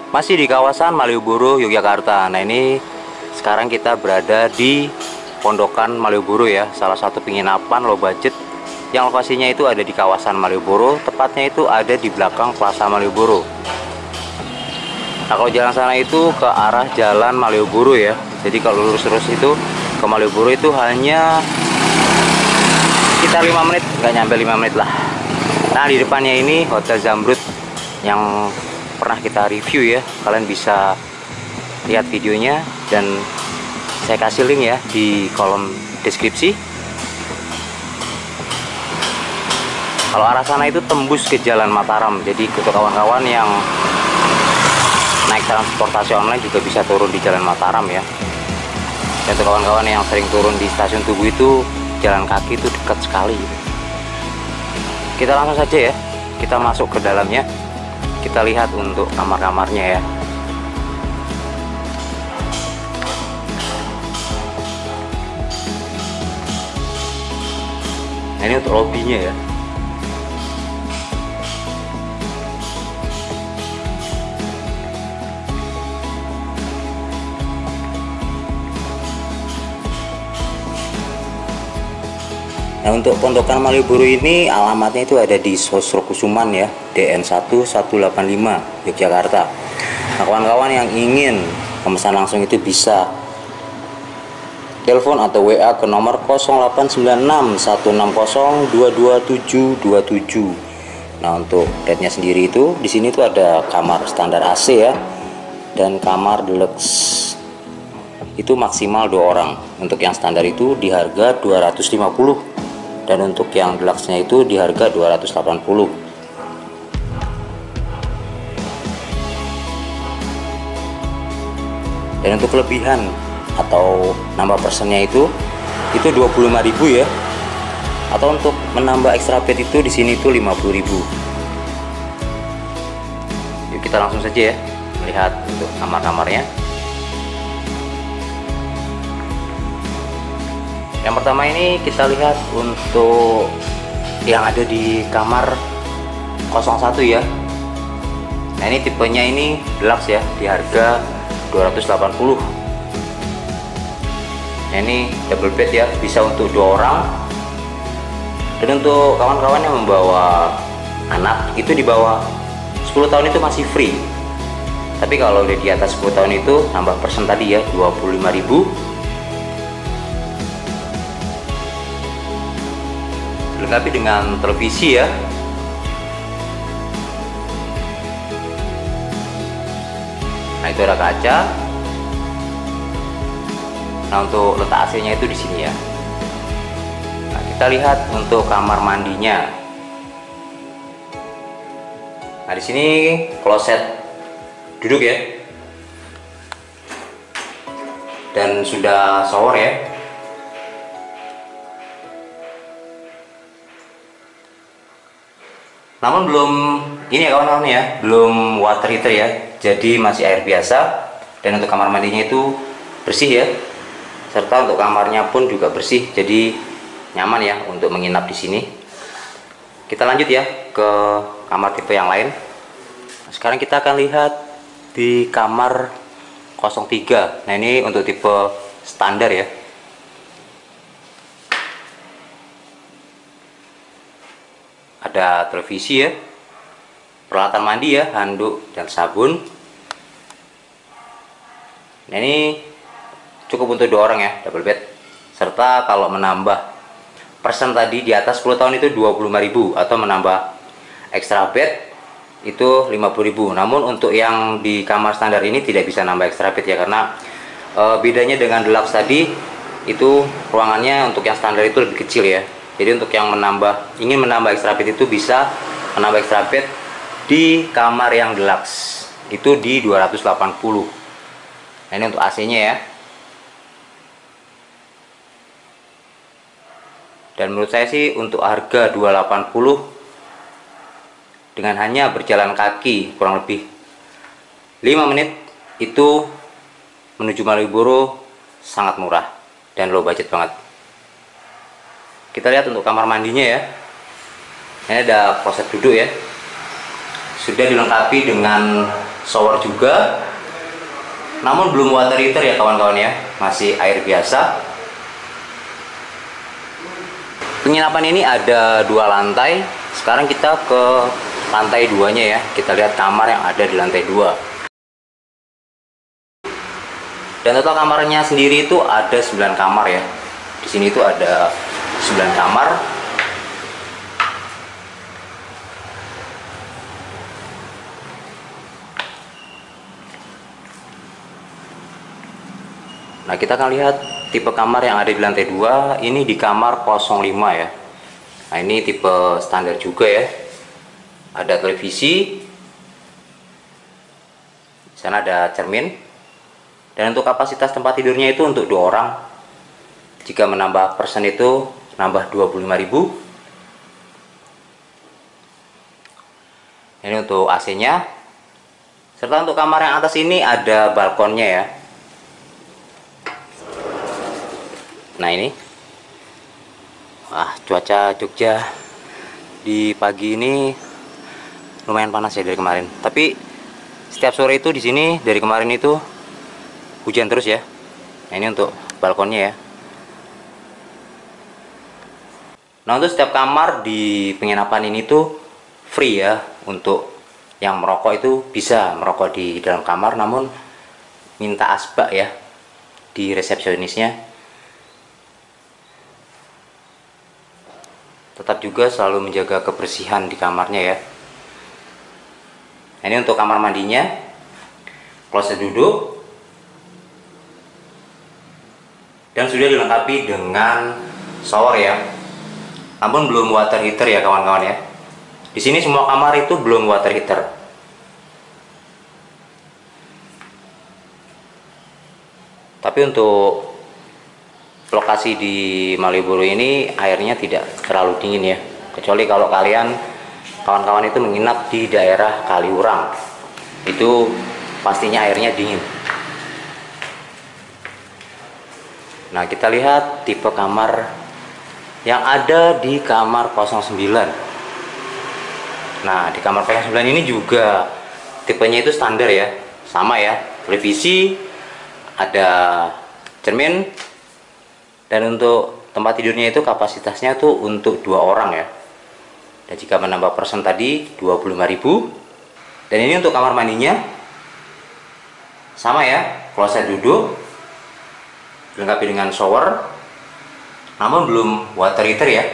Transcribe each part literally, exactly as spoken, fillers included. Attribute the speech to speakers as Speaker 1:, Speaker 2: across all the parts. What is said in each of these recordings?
Speaker 1: Masih di kawasan Malioboro, Yogyakarta. Nah, ini sekarang kita berada di Pondokan Malioboro ya, salah satu penginapan low budget yang lokasinya itu ada di kawasan Malioboro, tepatnya itu ada di belakang Plaza Malioboro. Nah, kalau jalan sana itu ke arah jalan Malioboro ya. Jadi kalau lurus terus itu ke Malioboro itu hanya sekitar lima menit, nggak nyampe lima menit lah. Nah, di depannya ini Hotel Zamrud yang pernah kita review ya, kalian bisa lihat videonya dan saya kasih link ya di kolom deskripsi. Kalau arah sana itu tembus ke Jalan Mataram, jadi untuk kawan-kawan yang naik transportasi online juga bisa turun di Jalan Mataram ya. Dan untuk kawan-kawan yang sering turun di Stasiun Tugu itu jalan kaki itu dekat sekali. Kita langsung saja ya, kita masuk ke dalamnya. Kita lihat untuk kamar-kamarnya ya. Nah, ini untuk lobbynya ya. Nah, untuk Pondokan Malioboro ini alamatnya itu ada di Sosrokusuman ya, D N satu satu delapan lima Yogyakarta. Nah, kawan-kawan yang ingin pemesan langsung itu bisa telepon atau W A ke nomor nol delapan sembilan enam satu enam nol dua dua tujuh dua tujuh. Nah, untuk rate-nya sendiri itu di sini tuh ada kamar standar A C ya, dan kamar deluxe itu maksimal dua orang. Untuk yang standar itu di harga dua ratus lima puluh, dan untuk yang deluxe-nya itu di harga dua ratus delapan puluh. Dan untuk kelebihan atau nambah persennya itu itu dua puluh lima ribu ya. Atau untuk menambah extra bed itu di sini itu lima puluh ribu. Yuk kita langsung saja ya melihat untuk kamar-kamarnya. Yang pertama ini kita lihat untuk yang ada di kamar nol satu ya. Nah, ini tipenya ini deluxe ya, di harga dua ratus delapan puluh. Nah, ini double bed ya, bisa untuk dua orang. Dan untuk kawan-kawan yang membawa anak itu di bawah sepuluh tahun itu masih free. Tapi kalau udah di atas sepuluh tahun itu nambah persen tadi ya, dua puluh lima ribu. Dilengkapi dengan televisi ya. Nah, itu ada kaca. Nah, untuk letak A C-nya itu di sini ya. Nah, kita lihat untuk kamar mandinya. Nah, di sini kloset duduk ya. Dan sudah shower ya. Namun belum ini ya kawan-kawan ya, belum water heater ya, jadi masih air biasa. Dan untuk kamar mandinya itu bersih ya, serta untuk kamarnya pun juga bersih, jadi nyaman ya untuk menginap di sini. Kita lanjut ya ke kamar tipe yang lain. Sekarang kita akan lihat di kamar nol tiga. Nah, ini untuk tipe standar ya. Ada televisi ya, peralatan mandi ya, handuk dan sabun. Nah, ini cukup untuk dua orang ya, double bed. Serta kalau menambah persen tadi di atas sepuluh tahun itu dua puluh lima ribu, atau menambah extra bed itu lima puluh ribu. Namun untuk yang di kamar standar ini tidak bisa nambah extra bed ya, karena e, bedanya dengan deluxe tadi itu ruangannya untuk yang standar itu lebih kecil ya. Jadi untuk yang menambah ingin menambah extra bed itu bisa menambah extra bed di kamar yang deluxe itu di dua ratus delapan puluh. Nah, ini untuk A C-nya ya. Dan menurut saya sih untuk harga dua ratus delapan puluh dengan hanya berjalan kaki kurang lebih lima menit itu menuju Malioboro sangat murah dan low budget banget. Kita lihat untuk kamar mandinya ya. Ini ada kloset duduk ya. Sudah dilengkapi dengan shower juga, namun belum water heater ya kawan-kawan ya, masih air biasa. Penginapan ini ada dua lantai. Sekarang kita ke lantai duanya ya, kita lihat kamar yang ada di lantai dua. Dan total kamarnya sendiri itu ada sembilan kamar ya. Di sini itu ada sembilan kamar. Nah, kita akan lihat tipe kamar yang ada di lantai dua. Ini di kamar nol lima ya. Nah, ini tipe standar juga ya. Ada televisi. Di sana ada cermin. Dan untuk kapasitas tempat tidurnya itu untuk dua orang. Jika menambah persen itu nambah dua puluh lima ribu. Ini untuk A C-nya. Serta untuk kamar yang atas ini ada balkonnya ya. Nah, ini. Wah, cuaca Jogja di pagi ini lumayan panas ya dari kemarin. Tapi setiap sore itu di sini dari kemarin itu hujan terus ya. Nah, ini untuk balkonnya ya. Nah, untuk setiap kamar di penginapan ini tuh free ya. Untuk yang merokok itu bisa merokok di dalam kamar, namun minta asbak ya di resepsionisnya. Tetap juga selalu menjaga kebersihan di kamarnya ya. Nah, ini untuk kamar mandinya, kloset duduk, dan sudah dilengkapi dengan shower ya. Namun belum water heater ya kawan-kawan ya. Di sini semua kamar itu belum water heater. Tapi untuk lokasi di Malioboro ini airnya tidak terlalu dingin ya, kecuali kalau kalian kawan-kawan itu menginap di daerah Kaliurang, itu pastinya airnya dingin. Nah, kita lihat tipe kamar yang ada di kamar nol sembilan. Nah, di kamar nol sembilan ini juga tipenya itu standar ya, sama ya, televisi, ada cermin. Dan untuk tempat tidurnya itu kapasitasnya tuh untuk dua orang ya. Dan jika menambah persen tadi dua puluh lima ribu. Dan ini untuk kamar mandinya sama ya, kloset duduk, dilengkapi dengan shower, namun belum water heater ya.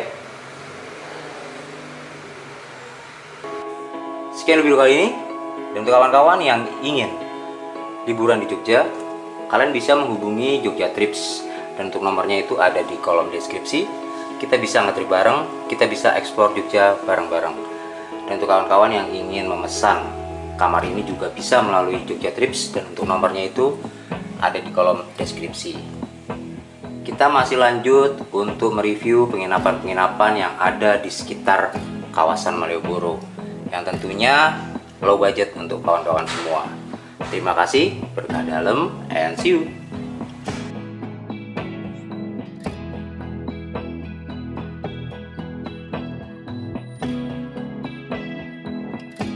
Speaker 1: Sekian video kali ini. Dan untuk kawan-kawan yang ingin liburan di Jogja, kalian bisa menghubungi Jogja Trips. Dan untuk nomornya itu ada di kolom deskripsi. Kita bisa ngetrip bareng, kita bisa explore Jogja bareng-bareng. Dan untuk kawan-kawan yang ingin memesan kamar ini juga bisa melalui Jogja Trips. Dan untuk nomornya itu ada di kolom deskripsi. Kita masih lanjut untuk mereview penginapan-penginapan yang ada di sekitar kawasan Malioboro, yang tentunya low budget untuk kawan-kawan semua. Terima kasih, berkah dalam, and see you.